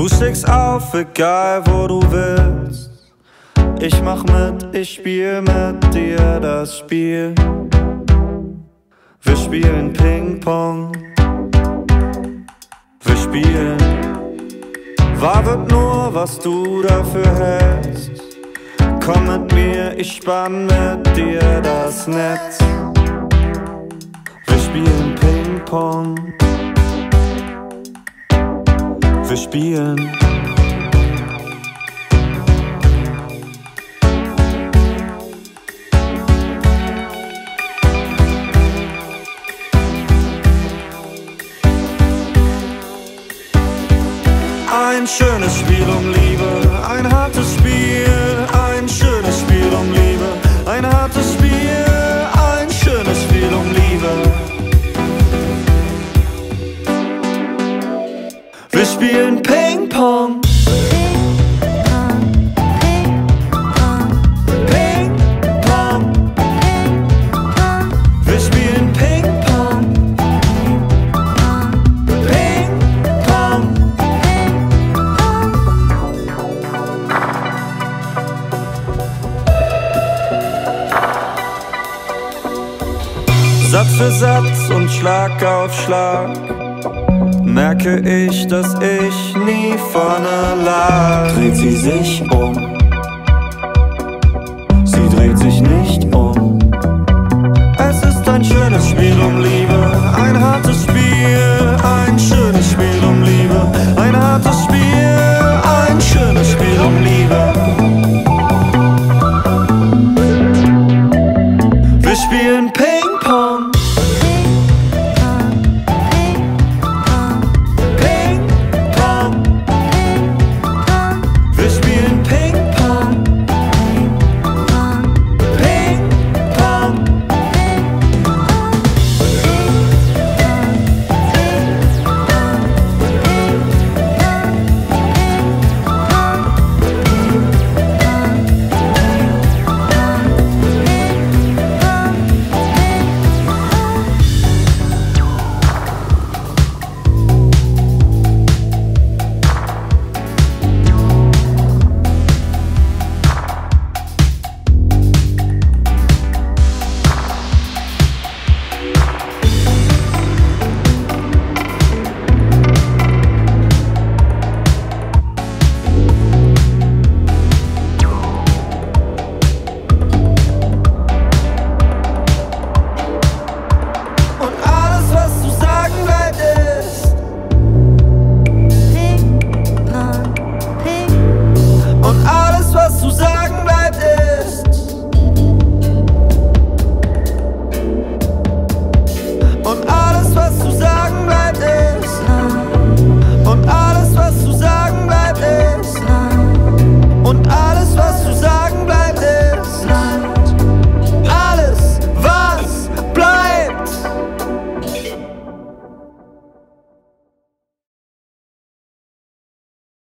Du stehst auf, egal wo du willst. Ich mach mit, ich spiel mit dir das Spiel. Wir spielen Ping-Pong. Wir spielen. Wahr wird nur, was du dafür hältst. Komm mit mir, ich spann mit dir das Netz. Wir spielen Ping-Pong. Wir spielen. Ein schönes Spiel um Liebe, ein hartes Spiel. Ein schönes Spiel um Liebe, ein hartes Spiel. Ein schönes Spiel um Liebe. Wir spielen Ping-Pong. Ping-Pong. Wir spielen Ping-Pong. Ping-Pong. Satz für Satz und Schlag auf Schlag merke ich, dass ich nie vorne lag. Dreht sie sich um, sie dreht sich nicht um. Es ist ein schönes Spiel um Liebe.